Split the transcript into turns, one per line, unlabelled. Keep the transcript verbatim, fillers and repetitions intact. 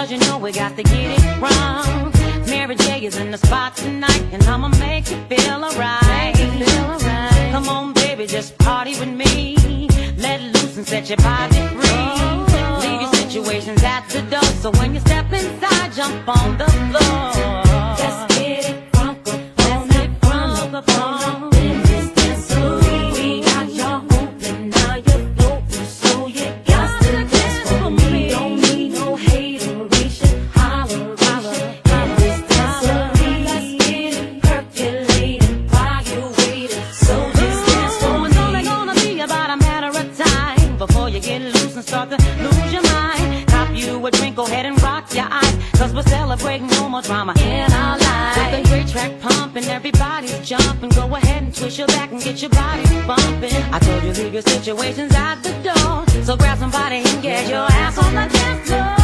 cause you know we got to get it wrong. Mary J is in the spot tonight, and I'ma make you feel alright. Come on, baby, just party with me. Let loose and set your body free. Leave your situations at the door, so when you step inside, jump on the floor.
Let's get it crunk up on it, crunk up on it. In this dancery, we got y'all open, now you're floating, so you got to dance for me. Don't need no hateration, holleration. In this dancery, let's get it percolating while you're waiting, so just dance for me.
It's only gonna be about a matter of time before you get loose and start to lose your mind. Cop you a drink, go ahead and rock your eyes, cause we're celebrating no more drama in our lives. With a great track pumping, everybody's jumping. Go ahead and twist your back and get your body bumping. I told you leave your situations at the door, so grab somebody and get your ass on the dance floor.